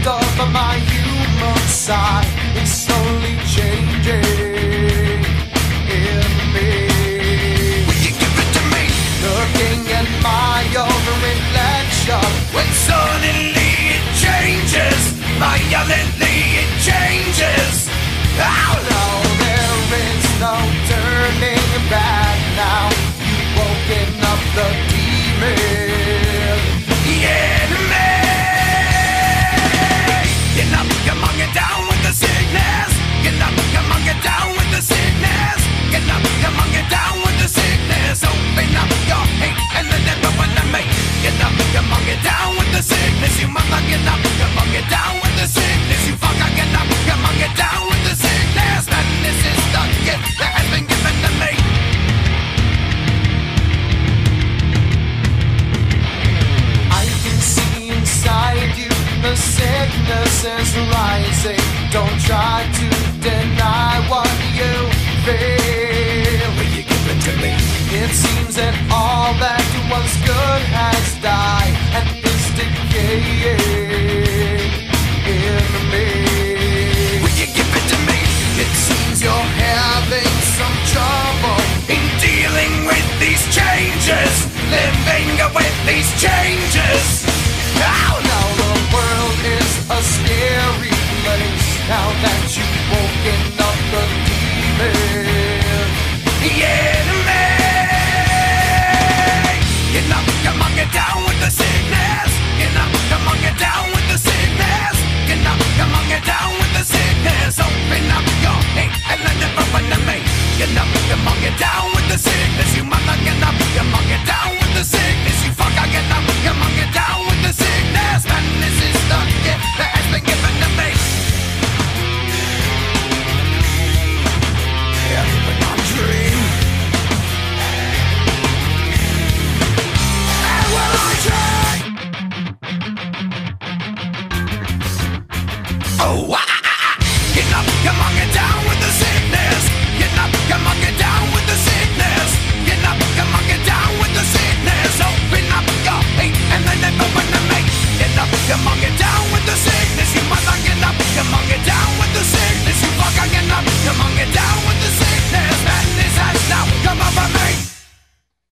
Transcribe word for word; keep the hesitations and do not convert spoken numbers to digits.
part of my human side is slowly changing in me. Will you give it to me? Looking at my own reflection, When suddenly it changes, violently it changes. Oh no, there is no turning back now. You've woken up the demon. the enemy. Get up, come on, get down with the sickness. Get up, come on, get down with the sickness. Get up, come on, get down with the sickness. Open up your hate and let it open to me. Get up, come on, get down with the sickness. You mother, get up, come on, get down with the sickness. You fucker, get up, come on, get down with the sickness. Madness is the gift that has been given to me. I can see inside you, the sickness is rising. Don't try to deny what you feel. Will you give it to me? It seems that all that was good has died and is decaying in me. Will you give it to me? It seems you're having some trouble In dealing with these changes, living with these changes. Oh no! now. The world is a scary place now that you've woken up the demon. The enemy. Get up, come on, get down with the sickness. Get up, come on, get down with the sickness. Get up, come on, get down with the sickness. Open up your hate and let it open to me. Get up, come on, get down with the sickness. You mother, get up, come on, get down with the sickness. You fucker, get up, come on, get down with the sickness. Man, this is the gift that has been given to me. Every dream. And when I dream. Oh, ah, ah, ah. Get up, come on, get down